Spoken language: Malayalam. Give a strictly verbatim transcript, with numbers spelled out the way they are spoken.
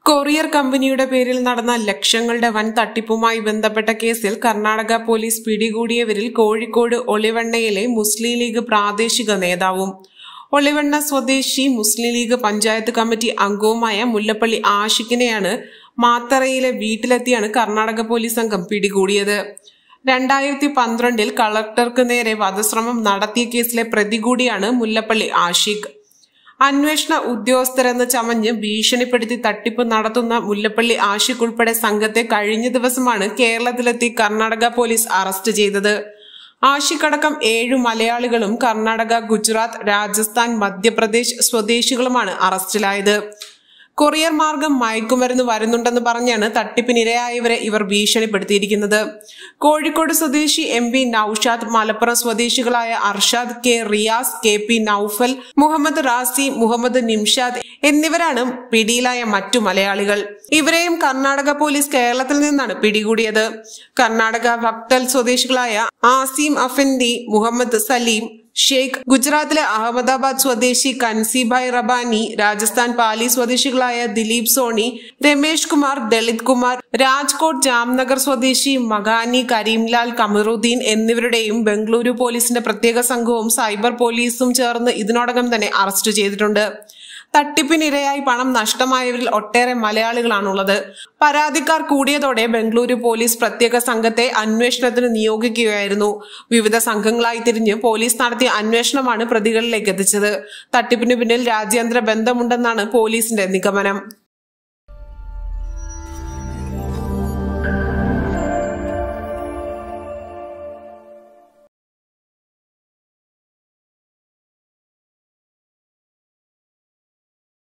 കൊറിയർ കമ്പനിയുടെ പേരിൽ നടന്ന ലക്ഷങ്ങളുടെ വൻ തട്ടിപ്പുമായി ബന്ധപ്പെട്ട കേസിൽ കർണാടക പോലീസ് പിടികൂടിയവരിൽ കോഴിക്കോട് ഒളിവണ്ണയിലെ മുസ്ലിം ലീഗ് പ്രാദേശിക നേതാവും ഒളിവണ്ണ സ്വദേശി മുസ്ലിം ലീഗ് പഞ്ചായത്ത് കമ്മിറ്റി അംഗവുമായ മുല്ലപ്പള്ളി ആഷിഖിനെയാണ് മാത്തറയിലെ വീട്ടിലെത്തിയാണ് കർണാടക പോലീസ് സംഘം പിടികൂടിയത്. രണ്ടായിരത്തി പന്ത്രണ്ടിൽ കളക്ടർക്ക് നേരെ വധശ്രമം നടത്തിയ കേസിലെ പ്രതി കൂടിയാണ് മുല്ലപ്പള്ളി ആഷിഖ്. അന്വേഷണ ഉദ്യോഗസ്ഥരെന്ന് ചമഞ്ഞ് ഭീഷണിപ്പെടുത്തി തട്ടിപ്പ് നടത്തുന്ന മുല്ലപ്പള്ളി ആഷിഖ് ഉൾപ്പെടെ സംഘത്തെ കഴിഞ്ഞ ദിവസമാണ് കേരളത്തിലെത്തി കർണാടക പോലീസ് അറസ്റ്റ് ചെയ്തത്. ആഷിഖ് അടക്കം ഏഴു മലയാളികളും കർണാടക, ഗുജറാത്ത്, രാജസ്ഥാൻ, മധ്യപ്രദേശ് സ്വദേശികളുമാണ് അറസ്റ്റിലായത്. കൊറിയർ മാർഗം മയക്കുമരുന്ന് വരുന്നുണ്ടെന്ന് പറഞ്ഞാണ് തട്ടിപ്പിനിരയായവരെ ഇവർ ഭീഷണിപ്പെടുത്തിയിരിക്കുന്നത്. കോഴിക്കോട് സ്വദേശി എം പി നൌഷാദ്, മലപ്പുറം സ്വദേശികളായ Arshad K, Riyas, K P Noufal, Muhammad Razi, Muhammad Nimshad എന്നിവരാണ് പിടിയിലായ മറ്റു മലയാളികൾ. ഇവരെയും കർണാടക പോലീസ് കേരളത്തിൽ നിന്നാണ് പിടികൂടിയത്. കർണാടക വക്തൽ സ്വദേശികളായ ആസിം അഫൻഡി, മുഹമ്മദ് സലീം ഷെയ്ഖ്, ഗുജറാത്തിലെ അഹമ്മദാബാദ് സ്വദേശി കൻസിഭായ് റബാനി, രാജസ്ഥാൻ പാലി സ്വദേശികളായ ദിലീപ് സോണി, രമേഷ് കുമാർ, ദളിത് കുമാർ, രാജ്കോട്ട് ജാംനഗർ സ്വദേശി മഖാനി കരീംലാൽ കമറുദ്ദീൻ എന്നിവരുടെയും ബംഗളൂരു പോലീസിന്റെ പ്രത്യേക സംഘവും സൈബർ പോലീസും ചേർന്ന് ഇതിനോടകം തന്നെ അറസ്റ്റ് ചെയ്തിട്ടുണ്ട്. തട്ടിപ്പിനിരയായി പണം നഷ്ടമായവരിൽ ഒട്ടേറെ മലയാളികളാണുള്ളത്. പരാതിക്കാർ കൂടിയതോടെ ബംഗളൂരു പോലീസ് പ്രത്യേക സംഘത്തെ അന്വേഷണത്തിന് നിയോഗിക്കുകയായിരുന്നു. വിവിധ സംഘങ്ങളായി തിരിഞ്ഞ് പോലീസ് നടത്തിയ അന്വേഷണമാണ് പ്രതികളിലേക്ക് എത്തിച്ചത്. തട്ടിപ്പിന് പിന്നിൽ രാജ്യാന്തര ബന്ധമുണ്ടെന്നാണ് പോലീസിന്റെ നിഗമനം.